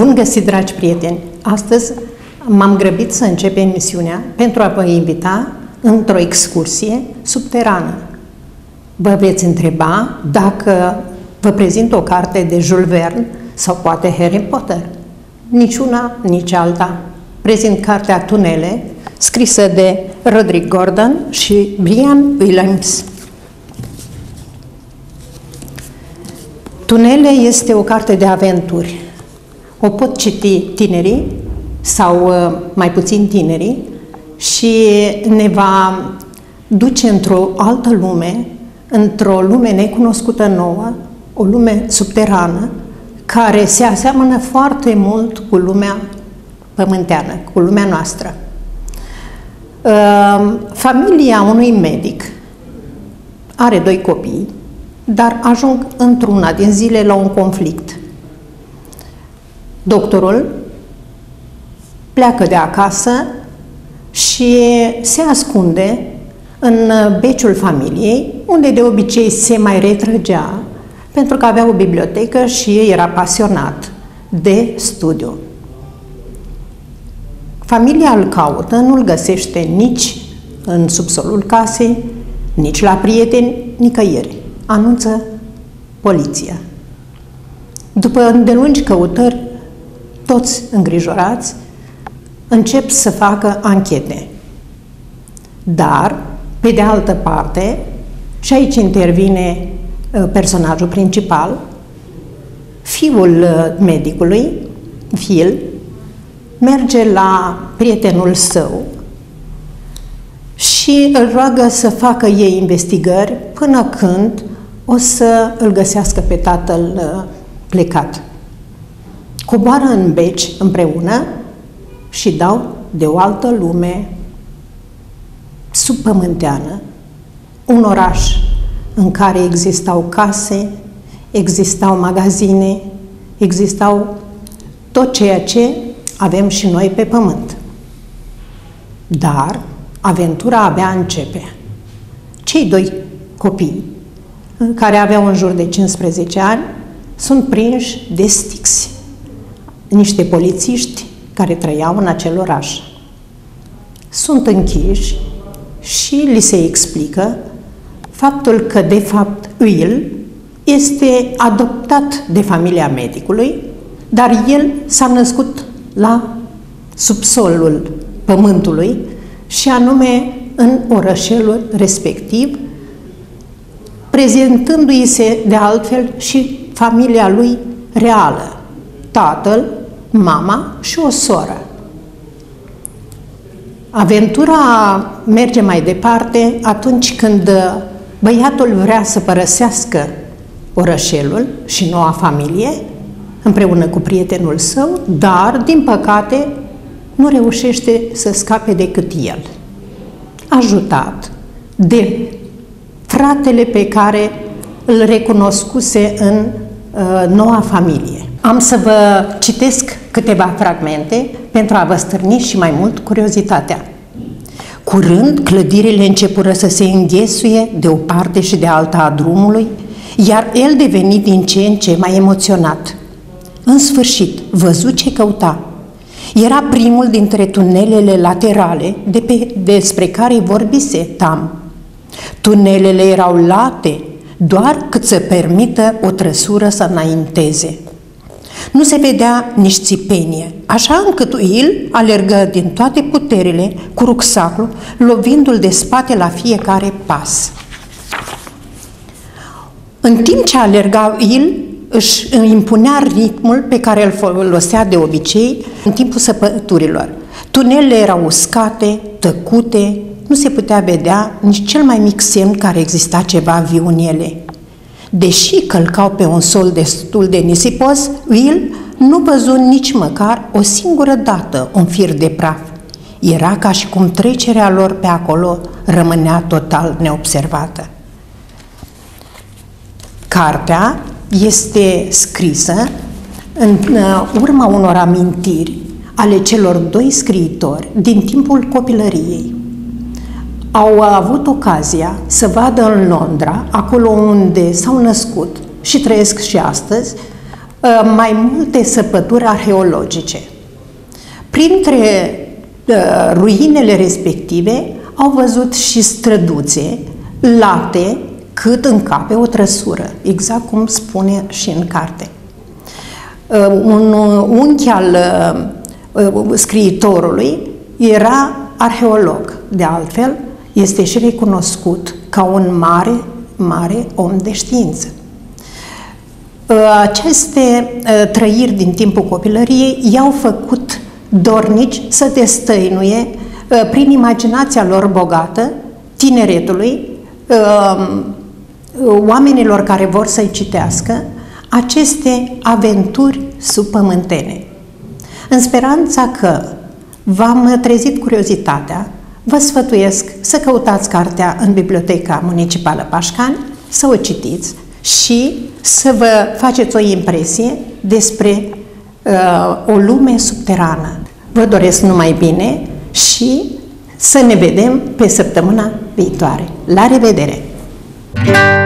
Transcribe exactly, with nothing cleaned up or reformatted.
Bun găsit, dragi prieteni! Astăzi m-am grăbit să încep emisiunea pentru a vă invita într-o excursie subterană. Vă veți întreba dacă vă prezint o carte de Jules Verne sau poate Harry Potter. Niciuna, nici alta. Prezint cartea Tunele, scrisă de Roderick Gordon și Brian Williams. Tunele este o carte de aventuri. O pot citi tinerii sau mai puțin tinerii și ne va duce într-o altă lume, într-o lume necunoscută nouă, o lume subterană, care se aseamănă foarte mult cu lumea pământeană, cu lumea noastră. Familia unui medic are doi copii, dar ajung într-una din zile la un conflict. Doctorul pleacă de acasă și se ascunde în beciul familiei, unde de obicei se mai retrăgea, pentru că avea o bibliotecă și era pasionat de studiu. Familia îl caută, nu-l găsește nici în subsolul casei, nici la prieteni, nicăieri. Anunță poliția. După îndelungi căutări, toți îngrijorați încep să facă anchete. Dar, pe de altă parte, și aici intervine personajul principal, fiul medicului, Phil, merge la prietenul său și îl roagă să facă ei investigări până când o să îl găsească pe tatăl plecat. Coboară în beci împreună și dau de o altă lume subpământeană, un oraș în care existau case, existau magazine, existau tot ceea ce avem și noi pe pământ. Dar aventura abia începe. Cei doi copii, care aveau în jur de cincisprezece ani, sunt prinși de Styx, niște polițiști care trăiau în acel oraș. Sunt închiși și li se explică faptul că, de fapt, Will este adoptat de familia medicului, dar el s-a născut la subsolul pământului și anume în orășelul respectiv, prezentându-i se de altfel și familia lui reală, tatăl, mama și o soră. Aventura merge mai departe atunci când băiatul vrea să părăsească orășelul și noua familie, împreună cu prietenul său, dar, din păcate, nu reușește să scape decât el, ajutat de fratele pe care îl recunoscuse în uh, noua familie. Am să vă citesc câteva fragmente pentru a vă stârni și mai mult curiozitatea. Curând, clădirile începură să se înghesuie de o parte și de alta a drumului, iar el deveni din ce în ce mai emoționat. În sfârșit, văzu ce căuta. Era primul dintre tunelele laterale de pe, despre care vorbise Tam. Tunelele erau late, doar cât să permită o trăsură să înainteze. Nu se vedea nici țipenie, așa încât Will alergă din toate puterile cu rucsacul, lovindu-l de spate la fiecare pas. În timp ce alerga Will, își impunea ritmul pe care îl folosea de obicei în timpul săpăturilor. Tunelele erau uscate, tăcute, nu se putea vedea nici cel mai mic semn care exista ceva viu în ele. Deși călcau pe un sol destul de nisipos, Will nu văzu nici măcar o singură dată un fir de praf. Era ca și cum trecerea lor pe acolo rămânea total neobservată. Cartea este scrisă în urma unor amintiri ale celor doi scriitori din timpul copilăriei. Au avut ocazia să vadă în Londra, acolo unde s-au născut și trăiesc și astăzi, mai multe săpături arheologice. Printre ruinele respective au văzut și străduțe, late, cât încape o trăsură, exact cum spune și în carte. Un unchi al scriitorului era arheolog, de altfel este și recunoscut ca un mare, mare om de știință. Aceste trăiri din timpul copilăriei i-au făcut dornici să destăinuie prin imaginația lor bogată tineretului, oamenilor care vor să-i citească, aceste aventuri subpământene. În speranța că v-am trezit curiozitatea, vă sfătuiesc să căutați cartea în Biblioteca Municipală Pașcani, să o citiți și să vă faceți o impresie despre uh, o lume subterană. Vă doresc numai bine și să ne vedem pe săptămâna viitoare. La revedere!